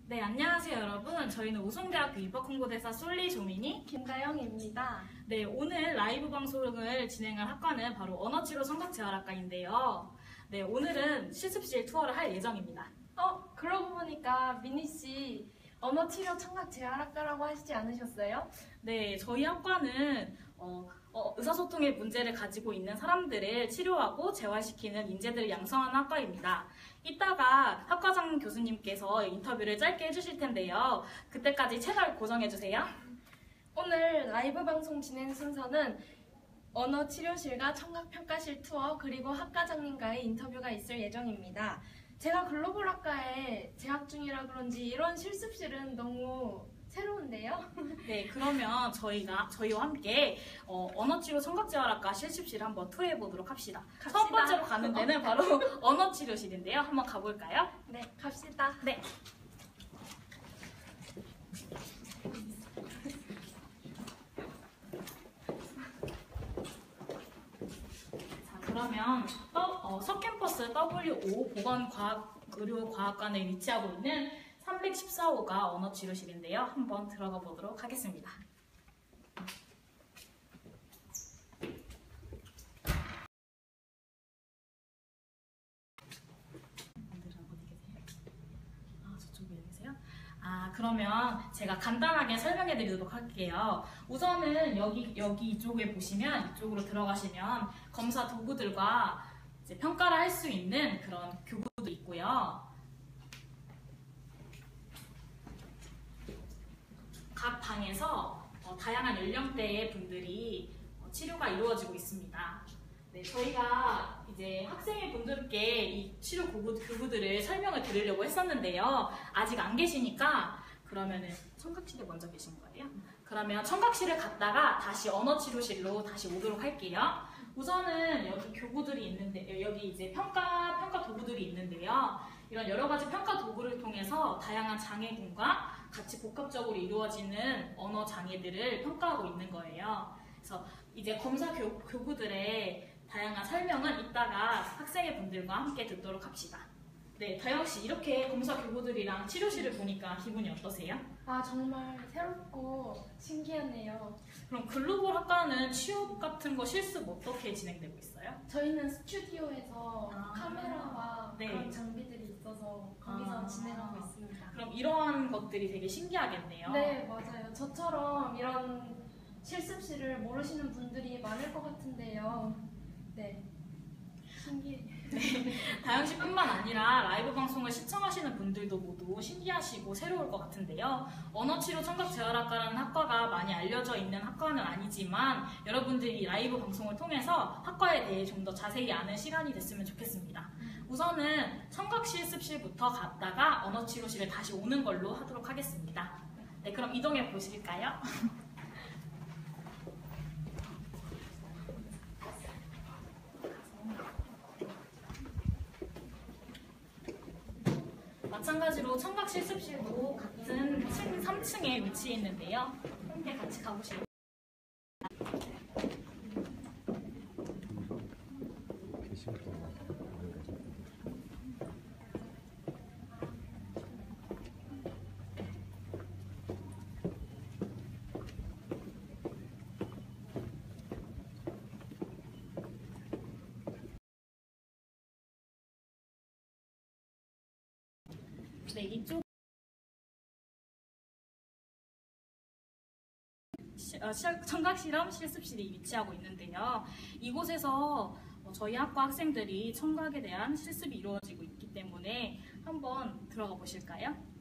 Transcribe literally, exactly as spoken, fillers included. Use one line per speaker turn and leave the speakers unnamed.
네, 안녕하세요 여러분. 저희는 우송대학교 입학홍보대사 솔리조민이
김가영입니다.
네, 오늘 라이브 방송을 진행할 학과는 바로 언어치료 청각재활학과인데요. 네, 오늘은 실습실 투어를 할 예정입니다.
어, 그러고 보니까 미니씨 언어치료 청각재활학과라고 하시지 않으셨어요?
네, 저희 학과는 어, 어, 의사소통의 문제를 가지고 있는 사람들을 치료하고 재활시키는 인재들을 양성하는 학과입니다. 이따가 학과장 교수님께서 인터뷰를 짧게 해주실 텐데요. 그때까지 채널 고정해주세요.
오늘 라이브 방송 진행 순서는 언어치료실과 청각평가실 투어 그리고 학과장님과의 인터뷰가 있을 예정입니다. 제가 글로벌 학과에 재학 중이라 그런지 이런 실습실은 너무 새로운데요?
네, 그러면 저희가 저희와 함께 어, 언어치료 청각재활학과 실습실 한번 투어해 보도록 합시다.
갑시다.
첫 번째로 가는 데는 바로 언어치료실인데요. 한번 가볼까요?
네, 갑시다.
네. 자, 그러면 어, 어, 서캠퍼스 더블유 오 보건과학의료과학관에 위치하고 있는 삼백십사 호가 언어치료실인데요. 한번 들어가 보도록 하겠습니다. 아, 저쪽에 계세요? 아, 그러면 제가 간단하게 설명해 드리도록 할게요. 우선은 여기, 여기 이쪽에 보시면 이쪽으로 들어가시면 검사 도구들과 이제 평가를 할 수 있는 그런 교구도 있고요. 각 방에서 어, 다양한 연령대의 분들이 어, 치료가 이루어지고 있습니다. 네, 저희가 이제 학생의 분들께 이 치료 교구, 교구들을 설명을 드리려고 했었는데요. 아직 안 계시니까 그러면은 청각실에 먼저 계신 거예요. 그러면 청각실을 갔다가 다시 언어치료실로 다시 오도록 할게요. 우선은 여기 교구들이 있는데 여기 이제 평가 평가 도구들이 있는데요. 이런 여러 가지 평가 도구를 통해서 다양한 장애군과 같이 복합적으로 이루어지는 언어 장애들을 평가하고 있는 거예요. 그래서 이제 검사 교, 교구들의 다양한 설명은 이따가 학생의 분들과 함께 듣도록 합시다. 네, 다영 씨 이렇게 검사 교구들이랑 치료실을 보니까 기분이 어떠세요?
아, 정말 새롭고 신기하네요.
그럼 글로벌 학과는 취업 같은 거 실습 어떻게 진행되고 있어요?
저희는 스튜디오에서
아,
카메라와
네.
그런 장비들이 있어서 거기서
아,
진행하고 있습니다.
그럼 이러한 것들이 되게 신기하겠네요.
네, 맞아요. 저처럼 이런 실습실을 모르시는 분들이 많을 것 같은데요. 네, 신기해요.
다영 씨뿐만 아니라 라이브 방송을 시청하시는 분들도 모두 신기하시고 새로울 것 같은데요. 언어치료 청각재활학과라는 학과가 많이 알려져 있는 학과는 아니지만 여러분들이 라이브 방송을 통해서 학과에 대해 좀 더 자세히 아는 시간이 됐으면 좋겠습니다. 우선은 청각실습실부터 갔다가 언어치료실을 다시 오는 걸로 하도록 하겠습니다. 네, 그럼 이동해 보실까요? 마찬가지로 청각실습실도 같은 삼 층에 위치해 있는데요. 함께 같이 가보실까요? 네, 이쪽 청각실험 실습실이 위치하고 있는데요. 이곳에서 저희 학과 학생들이 청각에 대한 실습이 이루어지고 있기 때문에 한번 들어가 보실까요?